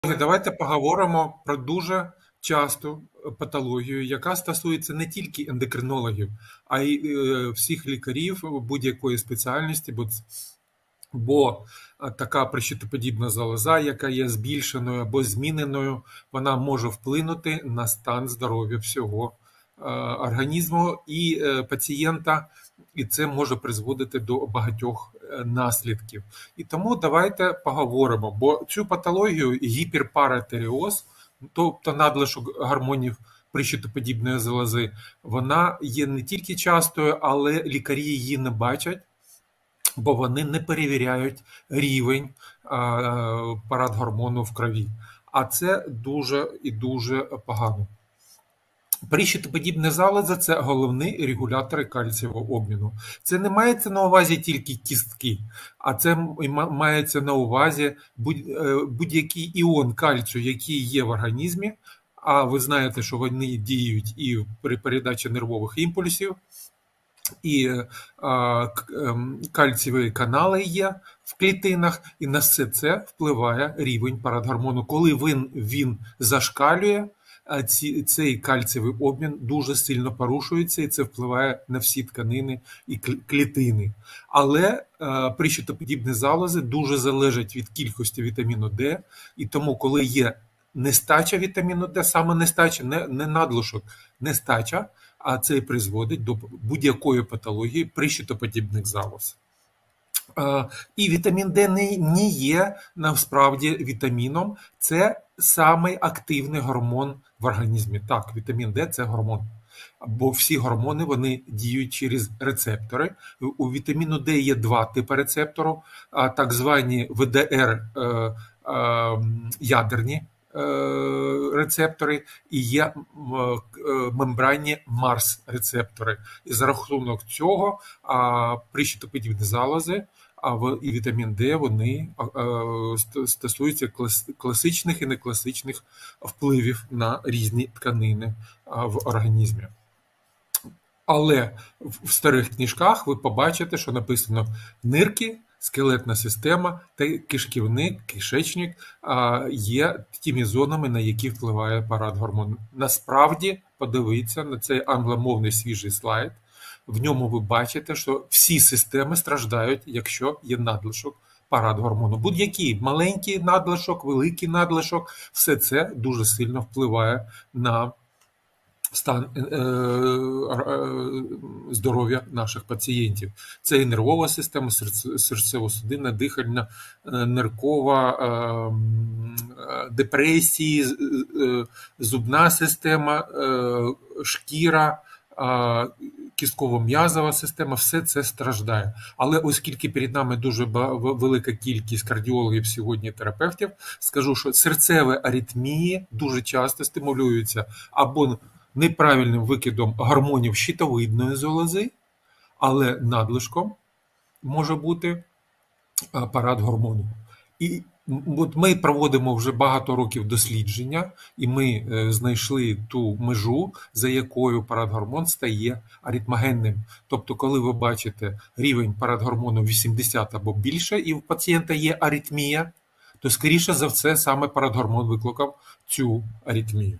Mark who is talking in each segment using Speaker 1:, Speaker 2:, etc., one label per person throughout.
Speaker 1: Давайте поговоримо про дуже часту патологію, яка стосується не тільки ендокринологів, а й всіх лікарів будь-якої спеціальності, бо така прищитоподібна залоза, яка є збільшеною або зміненою, вона може вплинути на стан здоров'я всього організму і пацієнта, і це може призводити до багатьох наслідків. І тому давайте поговоримо, бо цю патологію гіперпаратиреоз, тобто надлишок гормонів прищитоподібної залози, вона є не тільки частою, але лікарі її не бачать, бо вони не перевіряють рівень парадгормону в крові. А це дуже і дуже погано. Прищитоподібна залоза – це головний регулятор кальцієвого обміну. Це не мається на увазі тільки кістки, а це мається на увазі будь-який іон кальцію, який є в організмі, а ви знаєте, що вони діють і при передачі нервових імпульсів, і кальцієві канали є в клітинах, і на все це впливає рівень парадгормону. Коли він зашкалює, цей кальцієвий обмін дуже сильно порушується, і це впливає на всі тканини і клітини. Але прищитоподібні залози дуже залежать від кількості вітаміну Д, і тому, коли є нестача вітаміну Д, саме нестача, не надлишок, нестача, а це призводить до будь-якої патології прищитоподібних залоз. І вітамін Д не є насправді вітаміном, це самий активний гормон в організмі. Так, вітамін Д – це гормон, бо всі гормони вони діють через рецептори. У вітаміну Д є два типи рецепторів, так звані ВДР ядерні рецептори і є мембранні Марс-рецептори. І за рахунок цього прищитоподібні залози і вітамін Д вони стосуються класичних і некласичних впливів на різні тканини в організмі. Але в старих книжках ви побачите, що написано нирки, скелетна система та кишківник, кишечник є тими зонами, на які впливає парадгормон. Насправді, подивіться на цей англомовний свіжий слайд, в ньому ви бачите, що всі системи страждають, якщо є надлишок парадгормону. Будь-який маленький надлишок, великий надлишок, все це дуже сильно впливає на стан здоров'я наших пацієнтів. Це і нервова система, серцево-судинна, дихальна, ниркова, депресії, зубна система, шкіра, кістково-м'язова система, все це страждає. Але оскільки перед нами дуже велика кількість кардіологів сьогодні, терапевтів, скажу, що серцеві аритмії дуже часто стимулюються або неправильним викидом гормонів щитовидної залози, але надлишком може бути парадгормону. І от ми проводимо вже багато років дослідження, і ми знайшли ту межу, за якою парадгормон стає аритмогенним. Тобто, коли ви бачите рівень парадгормону 80 або більше, і в пацієнта є аритмія, то, скоріше за все, саме парадгормон викликав цю аритмію.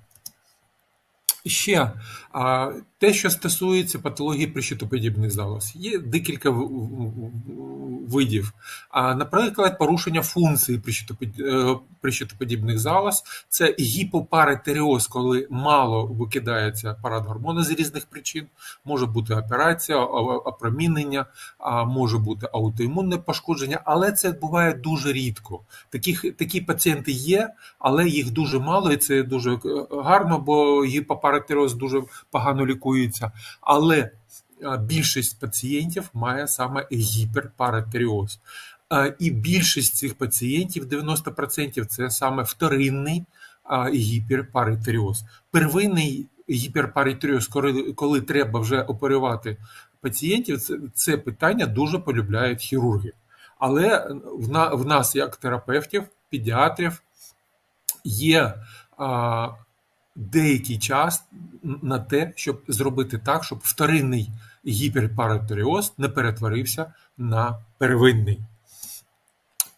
Speaker 1: Ще те, що стосується патології прищитоподібних залоз. Є декілька видів. Наприклад, порушення функції прищитоподібних залоз – це гіпопаратиреоз, коли мало викидається парадгормону з різних причин. Може бути операція, опромінення, може бути аутоімунне пошкодження, але це буває дуже рідко. Такі пацієнти є, але їх дуже мало, і це дуже гарно, бо гіпопаратиреоз дуже погано лікується. Але більшість пацієнтів має саме гіперпаратиреоз. І більшість цих пацієнтів, 90%, це саме вторинний гіперпаратиреоз. Первинний гіперпаратиреоз, коли треба вже оперувати пацієнтів, це питання дуже полюбляють хірурги. Але в нас, як терапевтів, педіатрів, є деякий час на те, щоб зробити так, щоб вторинний гіперпаратиреоз не перетворився на первинний.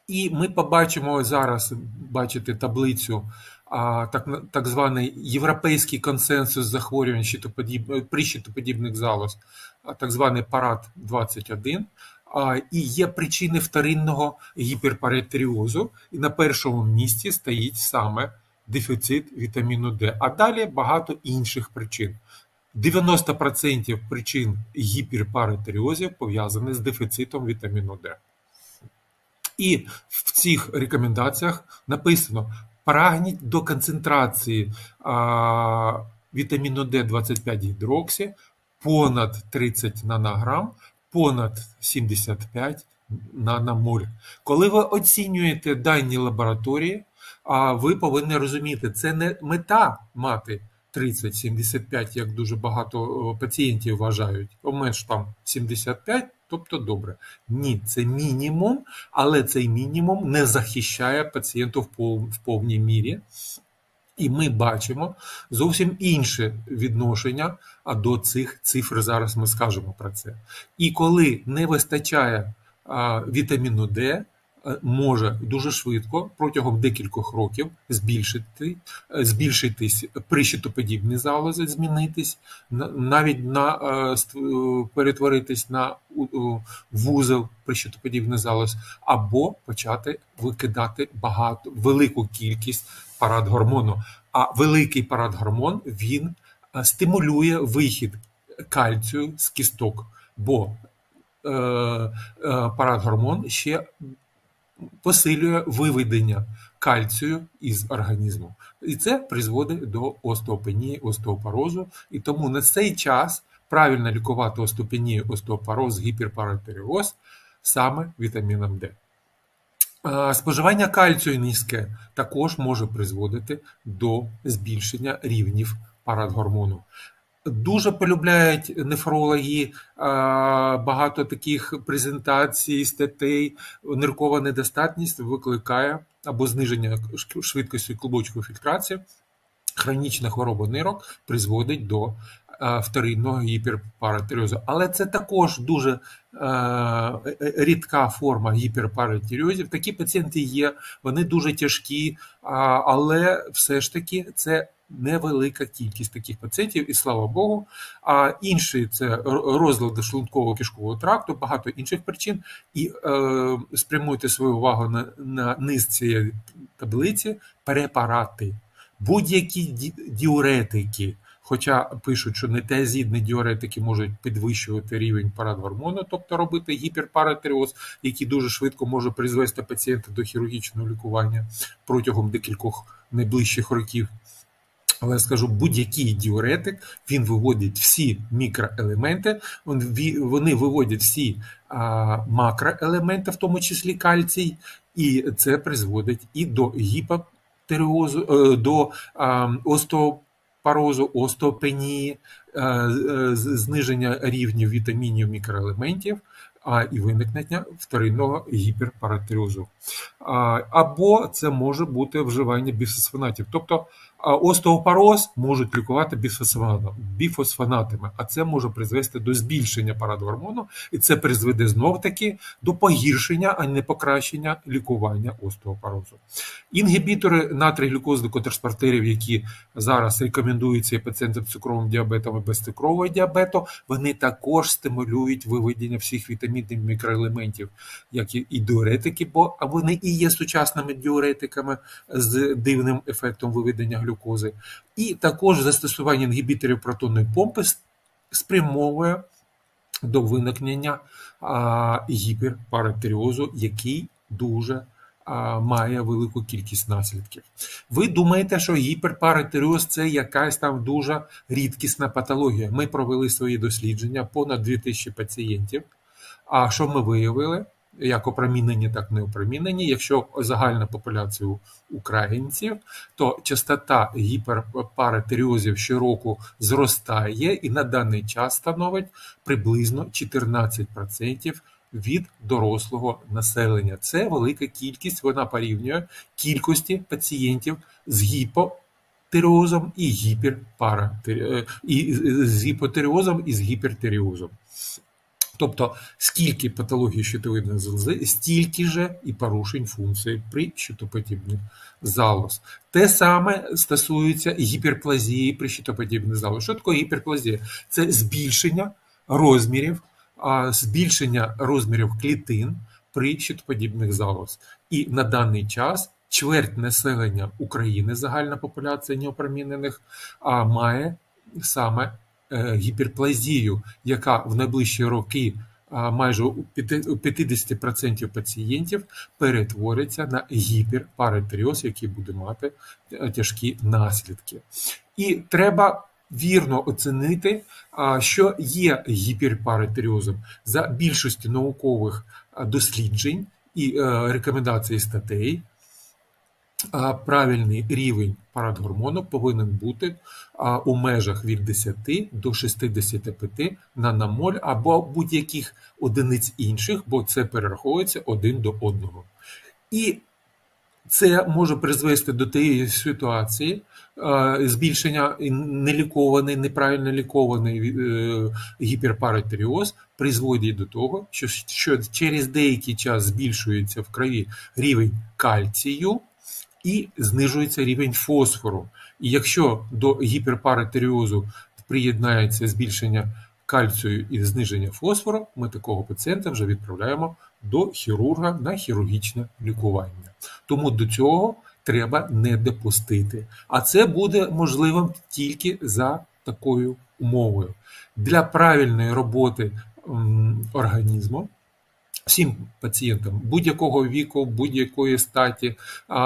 Speaker 1: І ми побачимо зараз, бачите таблицю, так званий європейський консенсус захворювань при щитоподібних залоз, так званий парад 21. І є причини вторинного гіперпаратеріозу, і на першому місці стоїть саме дефіцит вітаміну Д, а далі багато інших причин. 90% причин гіперпаратеріозів пов'язані з дефіцитом вітаміну Д. І в цих рекомендаціях написано: прагніть до концентрації вітаміну Д25 гідроксі понад 30 нанограм, понад 75 наномоль. Коли ви оцінюєте дані лабораторії, ви повинні розуміти, це не мета мати 30-75, як дуже багато пацієнтів вважають, менш там 75, тобто добре. Ні, це мінімум, але цей мінімум не захищає пацієнтів в повній мірі. І ми бачимо зовсім інше відношення до цих цифр, зараз ми скажемо про це. І коли не вистачає вітаміну Д, може дуже швидко, протягом декількох років, збільшитись прищитоподібні залози, змінитись, навіть перетворитись на вузол прищитоподібний залоз, або почати викидати велику кількість парадгормону. А великий парадгормон, він стимулює вихід кальцію з кісток, бо парадгормон ще посилює виведення кальцію із організму. І це призводить до остеопенії, остеопорозу. І тому на цей час правильно лікувати остеопенію, остеопороз, гіперпаратеріоз саме вітаміном Д. Споживання кальцію низьке також може призводити до збільшення рівнів парадгормону. Дуже полюбляють нефрологи, багато таких презентацій, статей. Ниркова недостатність викликає або зниження швидкості клубочкової фільтрації. Хронічна хвороба нирок призводить до вторинного гіперпаратеріозу. Але це також дуже рідка форма гіперпаратеріозів. Такі пацієнти є, вони дуже тяжкі, але все ж таки це невелика кількість таких пацієнтів, і слава Богу. А інші – це розлади шлунково-кишкового тракту, багато інших причин. І спрямуйте свою увагу на низ цієї таблиці – препарати. Будь-які діуретики, хоча пишуть, що нетиазидні діуретики можуть підвищувати рівень парадгормону, тобто робити гіперпаратеріоз, який дуже швидко може призвести пацієнта до хірургічного лікування протягом декількох найближчих років. Але я скажу, будь-який діуретик, він виводить всі мікроелементи, вони виводять всі макроелементи, в тому числі кальцій, і це призводить і до гіпотеріозу, до остеопорозу, остеопенії, зниження рівнів вітамінів, мікроелементів, і виникнення вторинного гіперпаратеріозу. Або це може бути вживання біфосфонатів. Тобто остеопороз можуть лікувати біфосфонатами, а це може призвести до збільшення парадгормону, і це призведе знов-таки до погіршення, а не покращення лікування остеопорозу. Інгібітори натрій-глюкозних котранспортерів, які зараз рекомендуються і пацієнтам з цукровим діабетом і безцукрового діабету, вони також стимулюють виведення всіх вітамінів, мікроелементів, як і діуретики, бо вони і є сучасними діуретиками з дивним ефектом виведення глюкози. І також застосування інгібіторів протонної помпи спрямовує до виникнення гіперпаратеріозу, який дуже має велику кількість наслідків. Ви думаєте, що гіперпаратеріоз – це якась там дуже рідкісна патологія. Ми провели свої дослідження, понад 2000 пацієнтів. А що ми виявили? Як опромінені, так не опромінені. Якщо загальна популяція українців, то частота гіперпаратеріозів щороку зростає і на даний час становить приблизно 14% від дорослого населення. Це велика кількість, вона порівнює кількості пацієнтів з гіпотеріозом і з гіпотеріозом і з гіпертеріозом. Тобто, скільки патологій щитовидної залози, стільки же і порушень функції при щитоподібних залоз. Те саме стосується гіперплазії при щитоподібних залоз. Що таке гіперплазія? Це збільшення розмірів клітин при щитоподібних залоз. І на даний час чверть населення України, загальна популяція неопромінених, має саме гіперплазію, яка в найближчі роки майже у 50% пацієнтів перетвориться на гіперпаратеріоз, який буде мати тяжкі наслідки. І треба вірно оцінити, що є гіперпаратеріозом. За більшістю наукових досліджень і рекомендацій статей, правильний рівень парадгормону повинен бути у межах від 10 до 65 наномоль або будь-яких одиниць інших, бо це перераховується один до одного. І це може призвести до тієї ситуації збільшення нелікований, неправильно лікований гіперпаратеріоз призводить до того, що через деякий час збільшується в крові рівень кальцію, і знижується рівень фосфору. І якщо до гіперпаратеріозу приєднається збільшення кальцію і зниження фосфору, ми такого пацієнта вже відправляємо до хірурга на хірургічне лікування. Тому до цього треба не допустити. А це буде можливим тільки за такою умовою. Для правильної роботи організму всім пацієнтам будь-якого віку, будь-якої статі,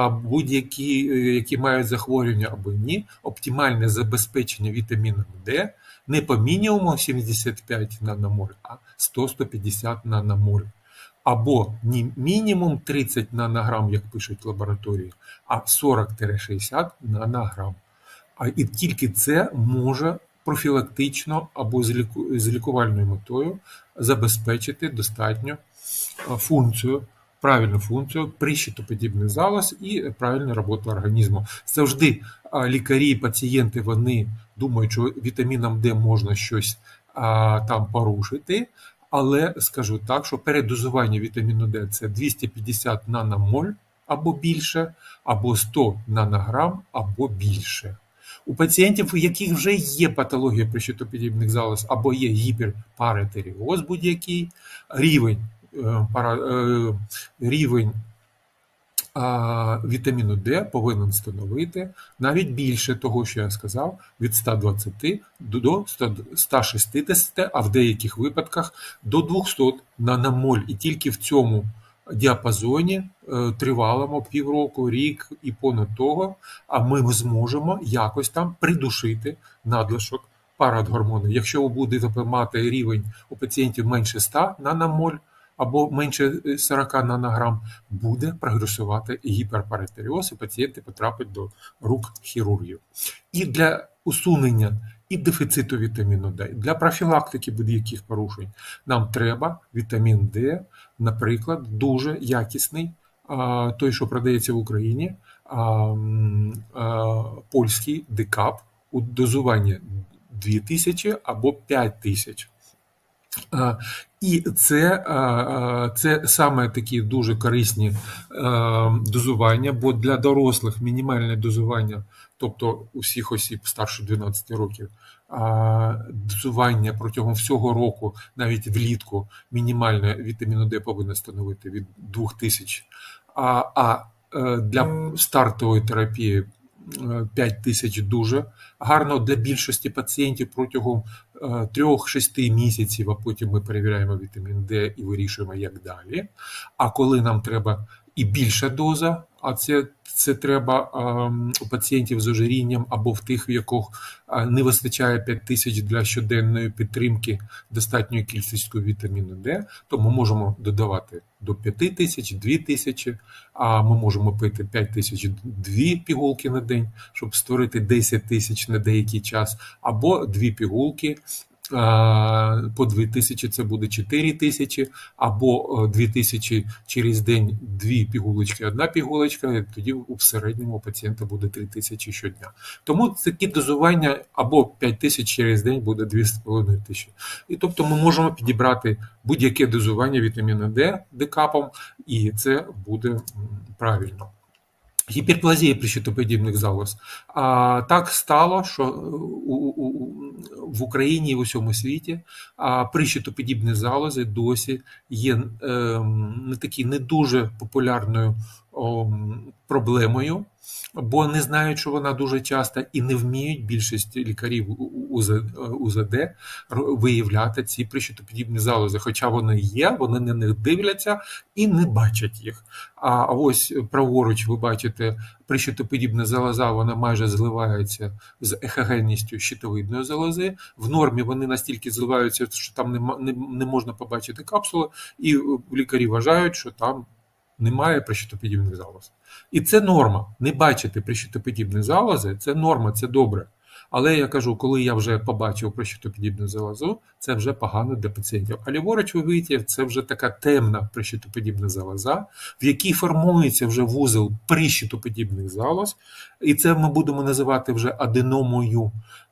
Speaker 1: які мають захворювання або ні, оптимальне забезпечення вітаміном D не по мінімуму 75 наномоль, а 100-150 наномоль. Або не мінімум 30 нанограм, як пишуть лабораторії, а 40-60 нанограм. І тільки це може профілактично або з лікувальною метою забезпечити достатньо правильну функцію при щитоподібних залоз і правильну роботу організму. Завжди лікарі і пацієнти, вони думають, що вітаміном D можна щось там порушити, але скажу так, що передозування вітаміну D – це 250 наномоль або більше, або 100 нанограм або більше. У пацієнтів, у яких вже є патологія при щитоподібних залоз або є гіперпаратеріоз будь-який, рівень вітаміну D повинен становити навіть більше того, що я сказав, від 120 до 160, а в деяких випадках до 200 наномоль. І тільки в цьому діапазоні тривалому півроку, рік і понад того, ми зможемо якось там придушити надлишок парадгормону. Якщо ви будете мати рівень у пацієнтів менше 100 наномоль, або менше 40 нанограм, буде прогресувати гіперпаратеріоз, і пацієнти потраплять до рук хірургів. І для усунення і дефіциту вітаміну D, для профілактики будь-яких порушень нам треба вітамін D, наприклад, дуже якісний, той, що продається в Україні, польський декап у дозуванні 2000 або 5000. І це саме такі дуже корисні дозування, бо для дорослих мінімальне дозування, тобто у всіх осіб старше 12 років, дозування протягом всього року, навіть влітку, мінімальне вітаміну D повинно становити від 2000, а для стартової терапії 5000 дуже гарно для більшості пацієнтів протягом 3-6 місяців, а потім ми перевіряємо вітамін D і вирішуємо, як далі. А коли нам треба і більша доза, а це треба у пацієнтів з ожирінням або в тих, в яких не вистачає 5000 для щоденної підтримки достатньої кількості вітаміну D, то ми можемо додавати до 5000, 2000, а ми можемо пити 5000 2 пігулки на день, щоб створити 10 000 на деякий час, або 2 пігулки по 2000 це буде 4000, або 2000 через день 2 пігулочки, 1 пігулочка, і тоді в середньому у пацієнта буде 3000 щодня. Тому такі дозування або 5000 через день буде 2500. І тобто ми можемо підібрати будь-яке дозування вітаміну Д декапом, і це буде правильно. Гіперплазія прищитоподібних залоз. Так стало, що в Україні і в усьому світі прищитоподібні залози досі є не дуже популярною проблемою, бо не знають, що вона дуже часто, і не вміють більшість лікарів УЗД виявляти ці прищитоподібні залози. Хоча вони є, вони на них дивляться і не бачать їх. А ось праворуч ви бачите прищитоподібна залоза, вона майже зливається з ехогенністю щитовидної залози. В нормі вони настільки зливаються, що там не можна побачити капсули, і лікарі вважають, що там немає прищитоподібних залоз. І це норма. Не бачити прищитоподібні залози – це норма, це добре. Але я кажу, коли я вже побачив прищитоподібну залозу, це вже погано для пацієнтів. А ліворуч, ви бачите, це вже така темна прищитоподібна залоза, в якій формується вже вузол прищитоподібних залоз. І це ми будемо називати вже аденомою,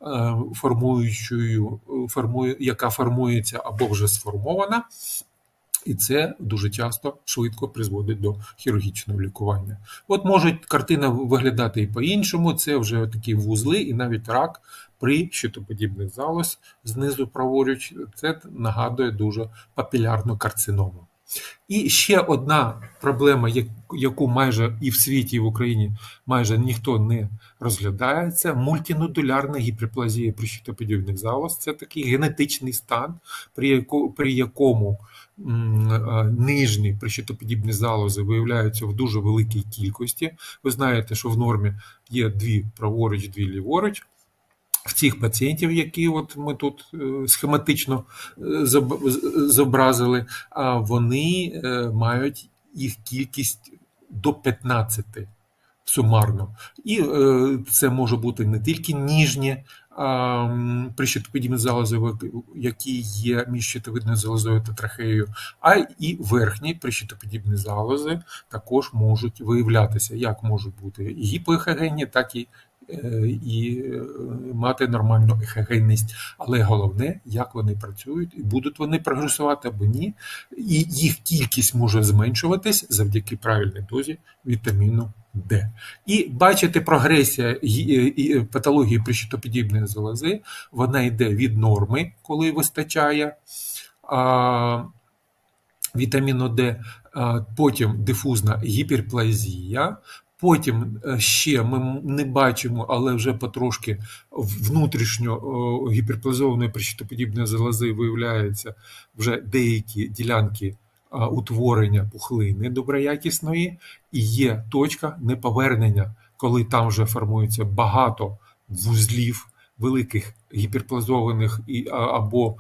Speaker 1: яка формується або вже сформована. І це дуже часто швидко призводить до хірургічного лікування. От може картина виглядати і по-іншому, це вже такі вузли і навіть рак прищитоподібних залоз знизу праворуч, це нагадує дуже папілярну карциному. І ще одна проблема, яку майже і в світі, і в Україні майже ніхто не розглядає, це мультинодулярна гіперплазія прищитоподібних залоз. Це такий генетичний стан, при якому нижні прищитоподібні залози виявляються в дуже великій кількості. Ви знаєте, що в нормі є 2 праворуч, 2 ліворуч. В цих пацієнтів, які от ми тут схематично зобразили, вони мають їх кількість до 15 сумарно. І це може бути не тільки ніжні прищитоподібні залози, які є між щитовидною залозою та трахеєю, а і верхні прищитоподібні залози також можуть виявлятися, як можуть бути і гіпоехогенні, так і мати нормальну ехогенність. Але головне, як вони працюють, і будуть вони прогресувати або ні. І їх кількість може зменшуватись завдяки правильній дозі вітаміну Д. І бачите, прогресія патології прищитоподібної залози, вона йде від норми, коли вистачає вітаміну Д, потім дифузна гіперплазія, потім ще ми не бачимо, але вже потрошки внутрішньо гіперплазованої прищитоподібної залози виявляються вже деякі ділянки утворення пухлини доброякісної, і є точка неповернення, коли там вже формується багато вузлів, великих гіперплазованих або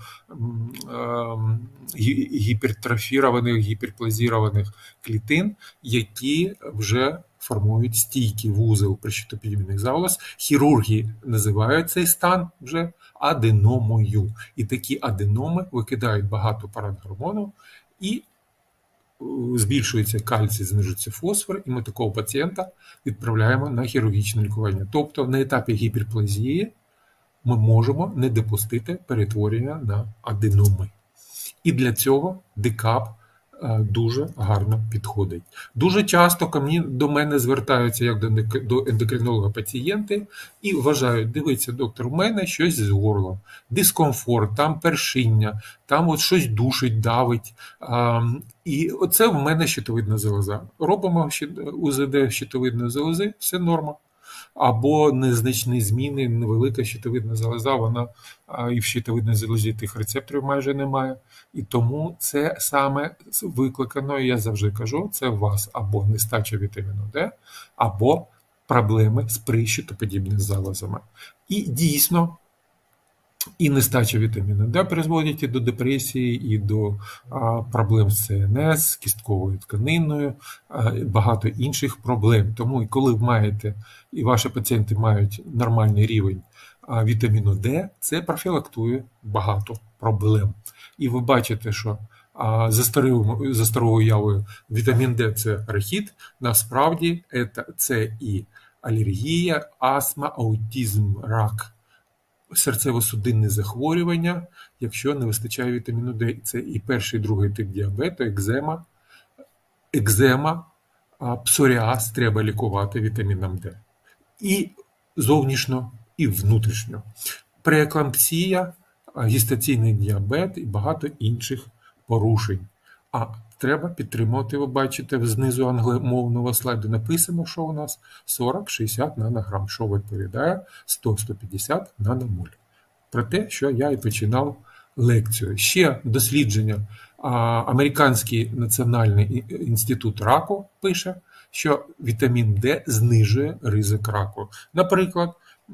Speaker 1: гіпертрофірованих, гіперплазірованих клітин, які вже формують стійкий вузол прищитоподібних залоз. Хірурги називають цей стан вже аденомою. І такі аденоми викидають багато парагормонів, і збільшується кальцій, знижується фосфор, і ми такого пацієнта відправляємо на хірургічне лікування. Тобто на етапі гіперплазії ми можемо не допустити перетворення на аденоми. І для цього декап дуже гарно підходить. Дуже часто до мене звертаються як до ендокринолога пацієнти і вважають, дивіться, доктор, у мене щось з горлом, дискомфорт, там першиння, там от щось душить, давить. І оце в мене щитовидна залоза. Робимо УЗД щитовидної залози, все норма. Або незначні зміни, невелика щитовидна залоза, вона і в щитовидній залозі тих рецепторів майже немає. І тому це саме викликано, я завжди кажу, це у вас або нестача вітаміну Д, або проблеми з прищитоподібними залозами. І дійсно, і нестача вітаміну Д призводить і до депресії, і до проблем з ЦНС, з кістковою тканиною, багато інших проблем. Тому, коли ви маєте, і ваші пацієнти мають нормальний рівень вітаміну Д, це профілактує багато проблем. І ви бачите, що за старою уявою вітамін Д – це рахіт, насправді це і алергія, астма, аутизм, рак, серцево-судинні захворювання, якщо не вистачає вітаміну Д. Це і перший, і другий тип діабету, екзема, псоріаз треба лікувати вітаміном Д. І зовнішньо, і внутрішньо. Прееклампсія, гестаційний діабет і багато інших порушень. А треба підтримувати, ви бачите, знизу англомовного слайду написано, що у нас 40-60 нанограм, що відповідає 100-150 наномоль. Про те, що я і починав лекцію. Ще дослідження. Американський національний інститут раку пише, що вітамін Д знижує ризик раку. Наприклад,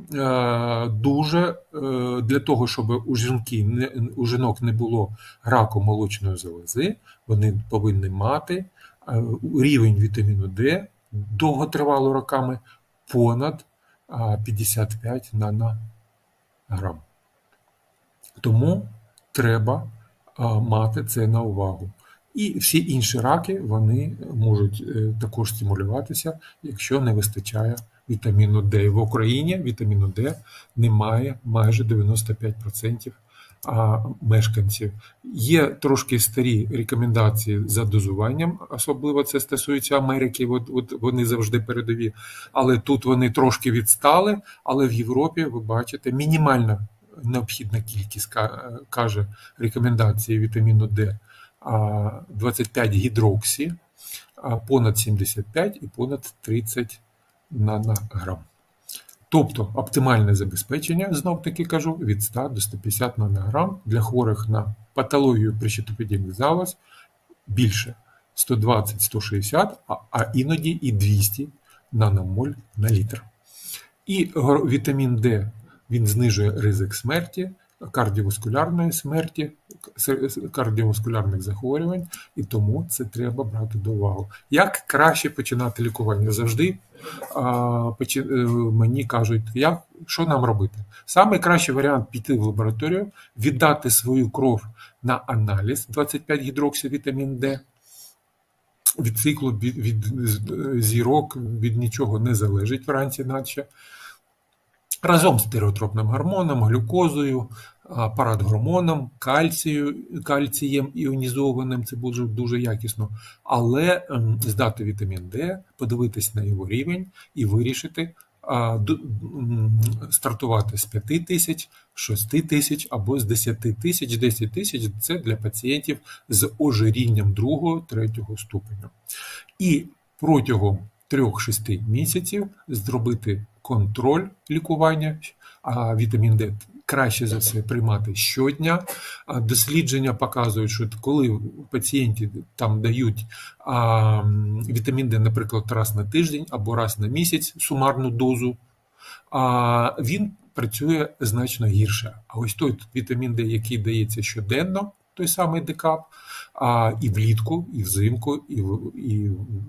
Speaker 1: для того, щоб у жінок не було раку молочної залози, вони повинні мати рівень вітаміну Д довготривало роками понад 55 нанограм. Тому треба мати це на увагу. І всі інші раки, вони можуть також стимулюватися, якщо не вистачає вітаміну Д. В Україні вітаміну Д немає майже 95% мешканців. Є трошки старі рекомендації за дозуванням, особливо це стосується Америки, от вони завжди передові, але тут вони трошки відстали, але в Європі, ви бачите, мінімальна необхідна кількість, каже рекомендації вітаміну Д, 25 гідроксі, понад 75 і понад 30 нанограм. Тобто оптимальне забезпечення, знов-таки кажу, від 100 до 150 нанограм для хворих на патологію причитоподібних залоз більше 120-160, а іноді і 200 наномоль на літр. І вітамін Д, він знижує ризик смерті, кардіоваскулярної смерті, кардіоваскулярних захворювань, і тому це треба брати до уваги. Як краще починати лікування? Завжди мені кажуть, що нам робити? Самий кращий варіант – піти в лабораторію, віддати свою кров на аналіз 25 гідроксивітамін Д, від циклу, від зірок, від нічого не залежить вранці наче. Разом з тиреотропним гормоном, глюкозою, парадгормоном, кальцієм іонізованим, це буде дуже якісно, але здати вітамін Д, подивитись на його рівень і вирішити стартувати з 5 тисяч, 6 тисяч або з 10 тисяч. 10 тисяч – це для пацієнтів з ожирінням 2-3 ступеню. І протягом 3-6 місяців зробити контроль лікування, вітамін Д краще за все приймати щодня. Дослідження показують, що коли пацієнті там дають вітамін Д, наприклад, раз на тиждень або раз на місяць сумарну дозу, він працює значно гірше. А ось той вітамін Д, який дається щоденно, той самий ДКАП, і влітку, і взимку, і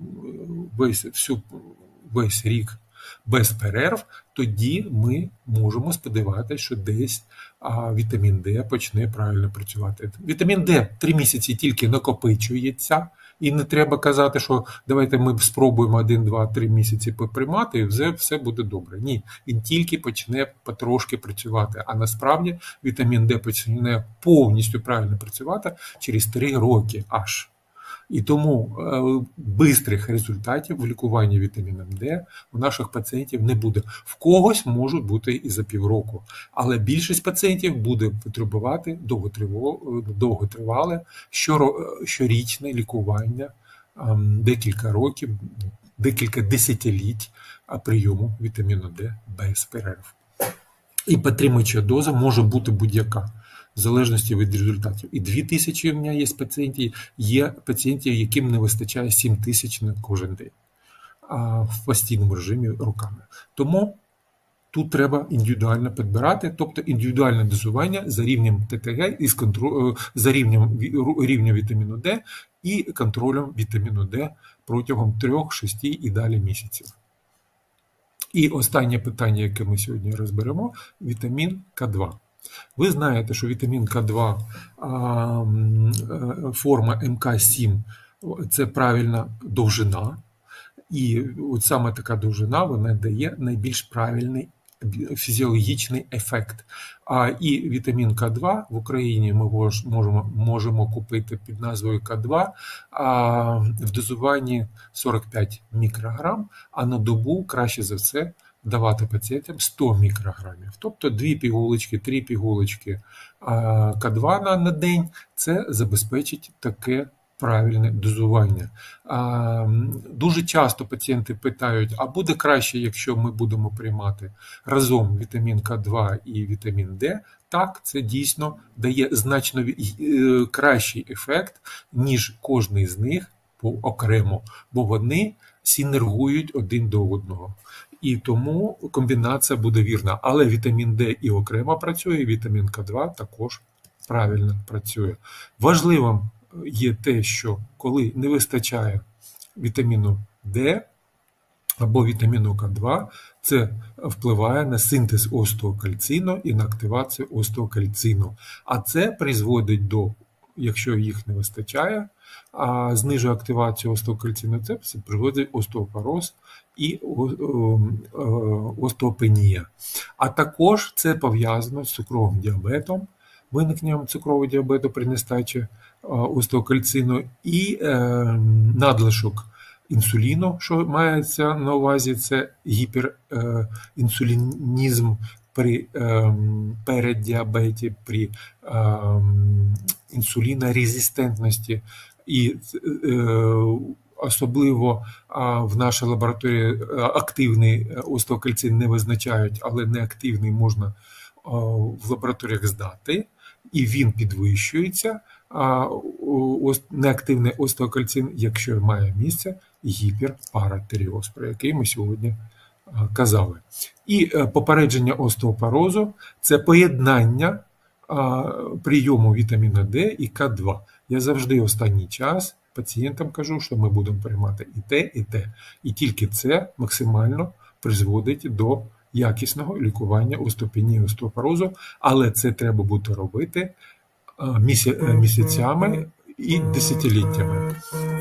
Speaker 1: весь рік без перерв, тоді ми можемо сподіватися, що десь вітамін Д почне правильно працювати. Вітамін Д 3 місяці тільки накопичується, і не треба казати, що давайте ми спробуємо 1, 2, 3 місяці поприймати, і все буде добре. Ні, він тільки почне потрошки працювати, а насправді вітамін Д почне повністю правильно працювати через 3 роки аж. І тому бистрих результатів в лікуванні вітаміном Д у наших пацієнтів не буде. В когось можуть бути і за півроку, але більшість пацієнтів буде потребувати довготривале щорічне лікування, декілька років, декілька десятиліть прийому вітаміну Д без перерв. І підтримуюча доза може бути будь-яка, в залежності від результатів. І 2000 у мене є пацієнтів, яким не вистачає 7000 на кожен день в постійному режимі руками. Тому тут треба індивідуально підбирати, тобто індивідуальне дозування за рівнем ТТГ, за рівнем вітаміну Д і контролем вітаміну Д протягом 3, 6 і далі місяців. І останнє питання, яке ми сьогодні розберемо – вітамін К2. Ви знаєте, що вітамін К2, форма МК7 – це правильна довжина. І от саме така довжина, вона дає найбільш правильний фізіологічний ефект. І вітамін К2 в Україні ми можемо купити під назвою К2 в дозуванні 45 мікрограм, а на добу краще за все давати пацієнтам 100 мікрограмів. Тобто 2 пігулочки, 3 пігулочки К2 на день – це забезпечить таке правильне дозування. Дуже часто пацієнти питають, а буде краще, якщо ми будемо приймати разом вітамін К2 і вітамін Д? Так, це дійсно дає значно кращий ефект, ніж кожний з них окремо, бо вони синергують один до одного. І тому комбінація буде вірна. Але вітамін Д і окремо працює, і вітамін К2 також правильно працює. Важливим є те, що коли не вистачає вітаміну Д або вітаміну К2, це впливає на синтез остеокальцину і на активацію остеокальцину. А це призводить до, якщо їх не вистачає, знижує активацію остеокальцину, це призводить остеопороз і остеопенія. А також це пов'язано з цукровим діабетом, виникненням цукрового діабету при нестачі остеокальцину і надлишок інсуліну, що мається на увазі, це гіперінсулінізм при переддіабеті, при інсулінорезистентності. І особливо в нашій лабораторії активний остеокальцин не визначають, але неактивний можна в лабораторіях здати, і він підвищується, неактивний остеокальцин, якщо має місце гіперпаратиреоз, про який ми сьогодні казали. І попередження остеопорозу – це поєднання прийому вітаміна Д і К2. Я завжди останній час пацієнтам кажу, що ми будемо приймати і те, і те. І тільки це максимально призводить до якісного лікування остеопенії, остеопорозу, але це треба буде робити місяцями і десятиліттями.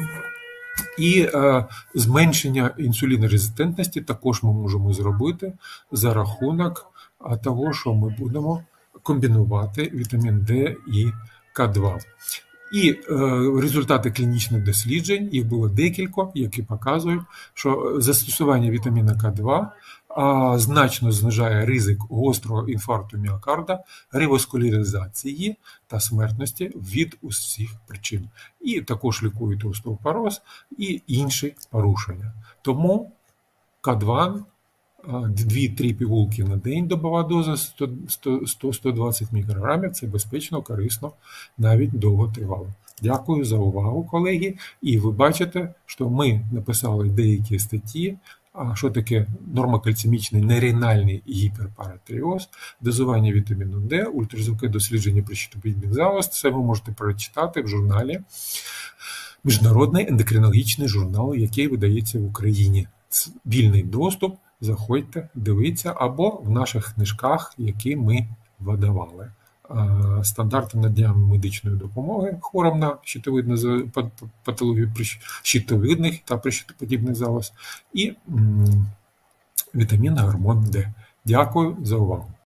Speaker 1: І зменшення інсулінорезистентності також ми можемо зробити за рахунок того, що ми будемо комбінувати вітамін Д і К2. І результати клінічних досліджень, їх було декілька, які показують, що застосування вітаміна К2 значно знижає ризик гострого інфаркту міокарда, реваскуляризації та смертності від усіх причин. І також лікують остеопороз і інші порушення. Тому К2 2-3 пігулки на день, добова доза 100-120 мікрограмів, це безпечно, корисно, навіть довготривало. Дякую за увагу, колеги. І ви бачите, що ми написали деякі статті, що таке нормокальцемічний неренальний гіперпаратиреоз, дозування вітаміну Д, ультразвукове дослідження прищитоподібних залоз. Це ви можете прочитати в журналі, Міжнародний ендокринологічний журнал, який видається в Україні. Вільний доступ. Заходьте, дивіться, або в наших книжках, які ми видавали. Стандарти надання медичної допомоги хворим на щитовидну патологію щитовидних та прищитоподібних залоз і вітамін гормон Д. Дякую за увагу.